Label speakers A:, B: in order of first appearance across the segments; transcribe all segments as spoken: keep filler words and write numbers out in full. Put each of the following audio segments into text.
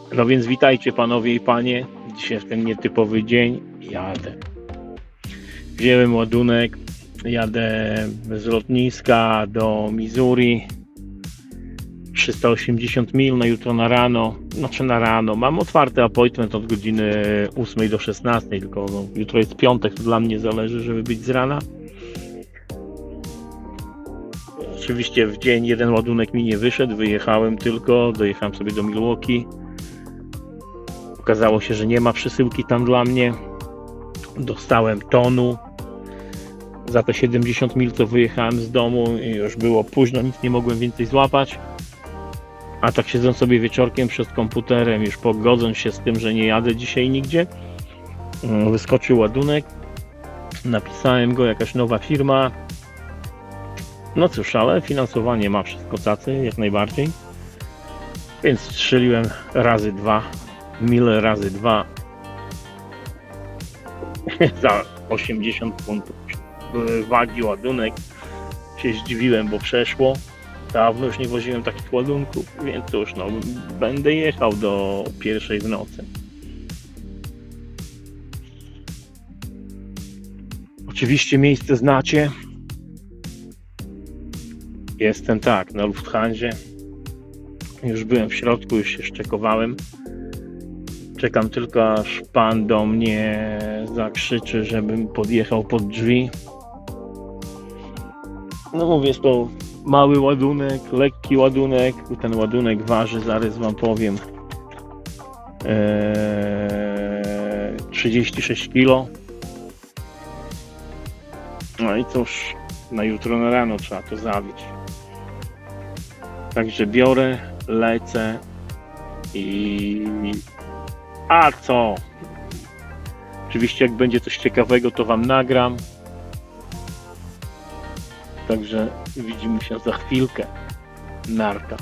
A: No więc witajcie panowie i panie. Dzisiaj jest ten nietypowy dzień. Jadę. Wziąłem ładunek. Jadę z lotniska do Missouri. trzysta osiemdziesiąt mil na jutro na rano. Znaczy na rano. Mam otwarty appointment od godziny ósmej do szesnastej. Tylko no, jutro jest piątek, to dla mnie zależy, żeby być z rana. Oczywiście w dzień jeden ładunek mi nie wyszedł. Wyjechałem tylko. Dojechałem sobie do Milwaukee. Okazało się, że nie ma przesyłki tam dla mnie. Dostałem tonu. Za te siedemdziesiąt mil co wyjechałem z domu i już było późno, nic nie mogłem więcej złapać. A tak siedząc sobie wieczorkiem przed komputerem, już pogodząc się z tym, że nie jadę dzisiaj nigdzie, wyskoczył ładunek. Napisałem go, jakaś nowa firma. No cóż, ale finansowanie ma wszystko cacy, jak najbardziej. Więc strzeliłem razy dwa. Mile razy dwa za osiemdziesiąt funtów wagi ładunek. Się zdziwiłem, bo przeszło. Dawno już nie woziłem takich ładunków, więc już no, będę jechał do pierwszej w nocy. Oczywiście miejsce znacie. Jestem tak, na Lufthansie. Już byłem w środku, już się szczekowałem. Czekam tylko, aż pan do mnie zakrzyczy, żebym podjechał pod drzwi. No mówię, jest to mały ładunek, lekki ładunek. Ten ładunek waży, zaraz wam powiem, ee, trzydzieści sześć kilo. No i cóż, na jutro na rano trzeba to zawieźć. Także biorę, lecę i... A co? Oczywiście jak będzie coś ciekawego, to wam nagram. Także widzimy się za chwilkę. Narka.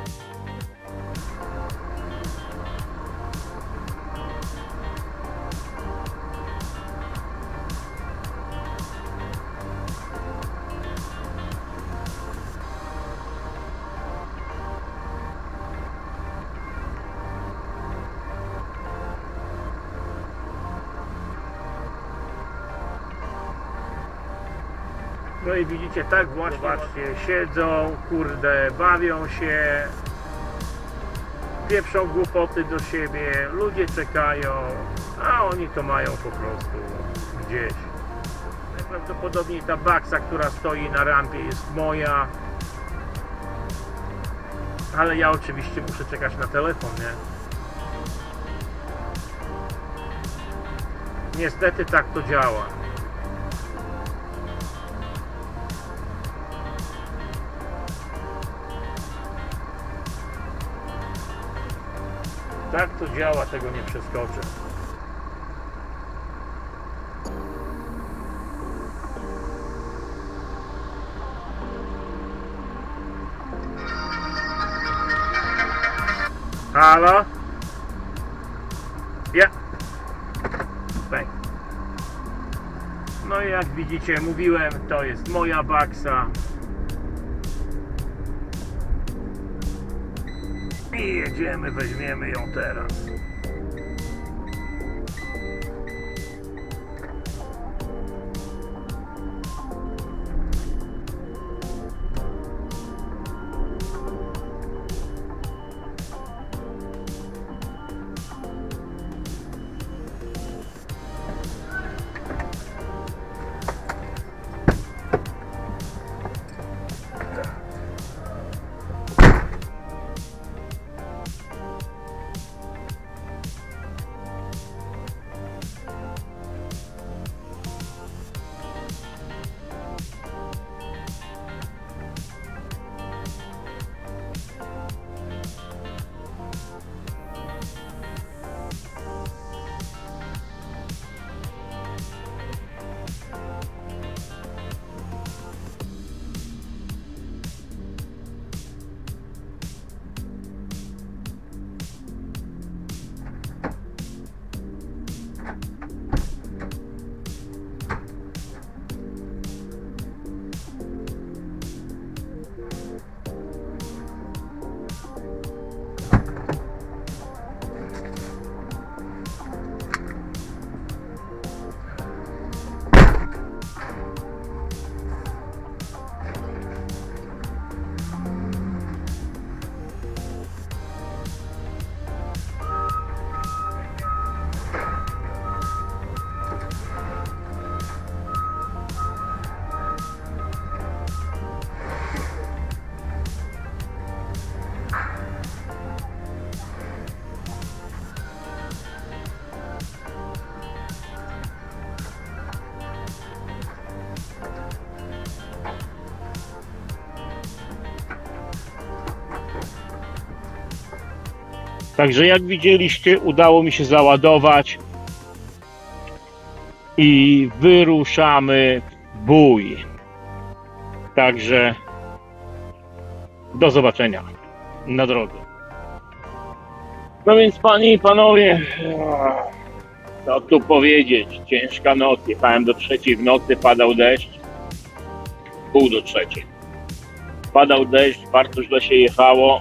A: No i widzicie, tak właśnie, zobaczcie, siedzą, kurde, bawią się, pieprzą głupoty do siebie, ludzie czekają, a oni to mają po prostu gdzieś. Najprawdopodobniej ta baksa, która stoi na rampie, jest moja, ale ja oczywiście muszę czekać na telefon, nie? Niestety tak to działa. Tak to działa, tego nie przeskoczę. Halo? Ja. Bang. No i jak widzicie, mówiłem, to jest moja baksa. I jedziemy, weźmiemy ją teraz. Także jak widzieliście, udało mi się załadować i wyruszamy w bój. Także do zobaczenia na drodze. No więc panie i panowie, co tu powiedzieć, ciężka noc. Jechałem do trzeciej w nocy, padał deszcz, pół do trzeciej. Padał deszcz, bardzo źle się jechało.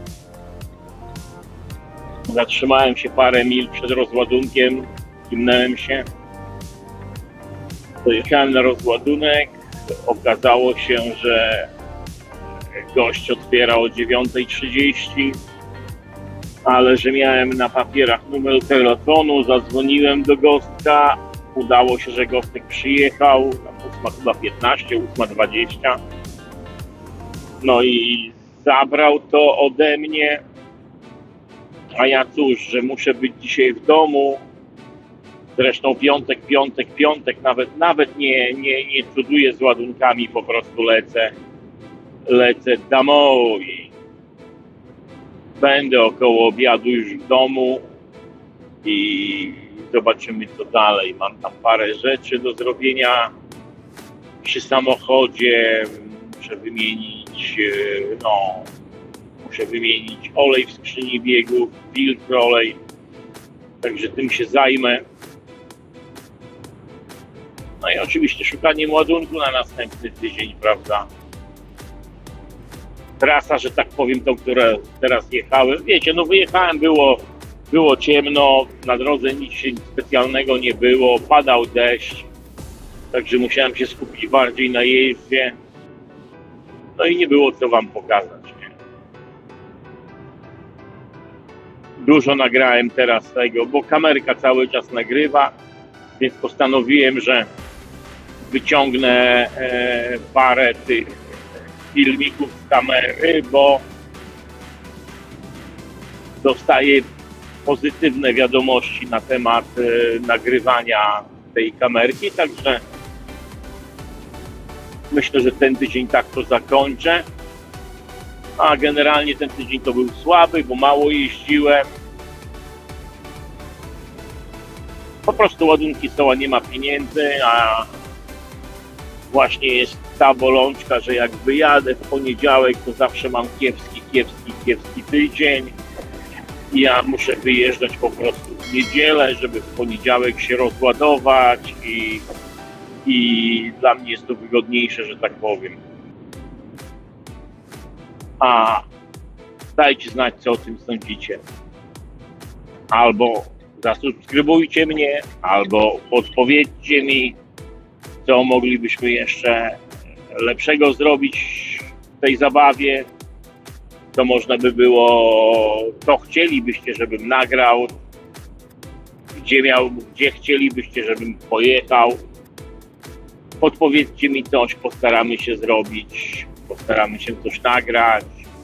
A: Zatrzymałem się parę mil przed rozładunkiem, kimnąłem się. Dojechałem na rozładunek, okazało się, że gość otwiera o dziewiąta trzydzieści, ale że miałem na papierach numer telefonu, zadzwoniłem do Gostka, udało się, że Gostek przyjechał, ósma piętnaście, ósma dwadzieścia, no i zabrał to ode mnie, a ja cóż, że muszę być dzisiaj w domu, zresztą piątek, piątek, piątek, nawet, nawet nie, nie, nie cuduję z ładunkami, po prostu lecę, lecę domoi. Będę około obiadu już w domu i zobaczymy co dalej. Mam tam parę rzeczy do zrobienia przy samochodzie. Muszę wymienić, no, muszę wymienić olej w skrzyni biegów, filtr olej. Także tym się zajmę. No i oczywiście szukaniem ładunku na następny tydzień, prawda? Trasa, że tak powiem, tą, które teraz jechałem. Wiecie, no wyjechałem, było, było ciemno, na drodze nic specjalnego nie było, padał deszcz, także musiałem się skupić bardziej na jeździe. No i nie było co wam pokazać, nie? Dużo nagrałem teraz tego, bo kamerka cały czas nagrywa, więc postanowiłem, że wyciągnę e, parę tych filmików z kamery, bo dostaję pozytywne wiadomości na temat e, nagrywania tej kamerki, także myślę, że ten tydzień tak to zakończę. A generalnie ten tydzień to był słaby, bo mało jeździłem. Po prostu ładunki są, a nie ma pieniędzy, a właśnie jest ta bolączka, że jak wyjadę w poniedziałek, to zawsze mam kiepski, kiepski, kiepski tydzień. I ja muszę wyjeżdżać po prostu w niedzielę, żeby w poniedziałek się rozładować i, i dla mnie jest to wygodniejsze, że tak powiem. A dajcie znać, co o tym sądzicie. Albo zasubskrybujcie mnie, albo podpowiedzcie mi, co moglibyśmy jeszcze lepszego zrobić w tej zabawie, co można by było, co chcielibyście, żebym nagrał, gdzie miał, gdzie chcielibyście, żebym pojechał. Podpowiedzcie mi coś, postaramy się zrobić, postaramy się coś nagrać,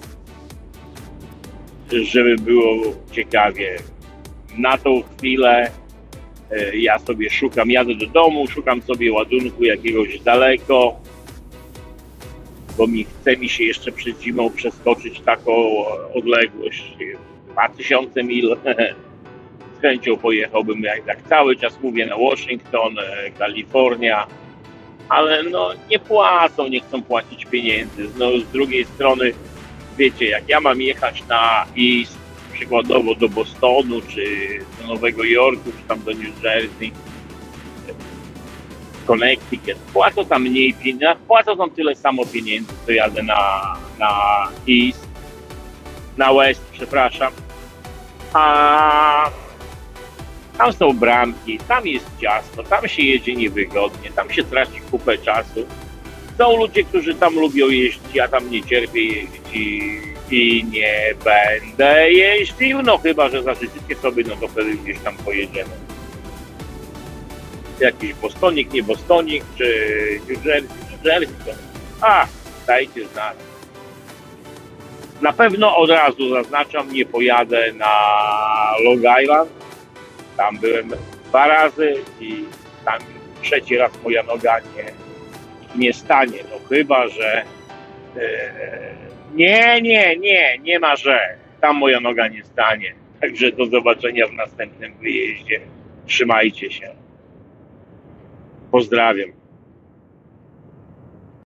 A: żeby było ciekawie. Na tą chwilę ja sobie szukam, jadę do domu, szukam sobie ładunku jakiegoś daleko, bo mi chce mi się jeszcze przed zimą przeskoczyć taką odległość dwa tysiące mil. Z chęcią pojechałbym, jak tak cały czas mówię, na Washington, Kalifornia, ale no nie płacą, nie chcą płacić pieniędzy. No z drugiej strony, wiecie, jak ja mam jechać na East, przykładowo do Bostonu, czy do Nowego Jorku, czy tam do New Jersey, Connecticut, płacą tam mniej pieniędzy, płacą tam tyle samo pieniędzy, co jadę na, na East, na West, przepraszam, a tam są bramki, tam jest ciasno, tam się jedzie niewygodnie, tam się traci kupę czasu. Są ludzie, którzy tam lubią jeździć, ja tam nie cierpię jeździć i nie będę jeździł, no chyba, że zażyczycie sobie, no to wtedy gdzieś tam pojedziemy. Jakiś bostonik, nie bostonik, czy New Jersey, New Jersey, to... A, dajcie znać. Na pewno od razu zaznaczam, nie pojadę na Long Island. Tam byłem dwa razy i tam trzeci raz moja noga nie, nie stanie. No chyba, że... Yy, nie, nie, nie, nie ma, że tam moja noga nie stanie. Także do zobaczenia w następnym wyjeździe. Trzymajcie się. Pozdrawiam.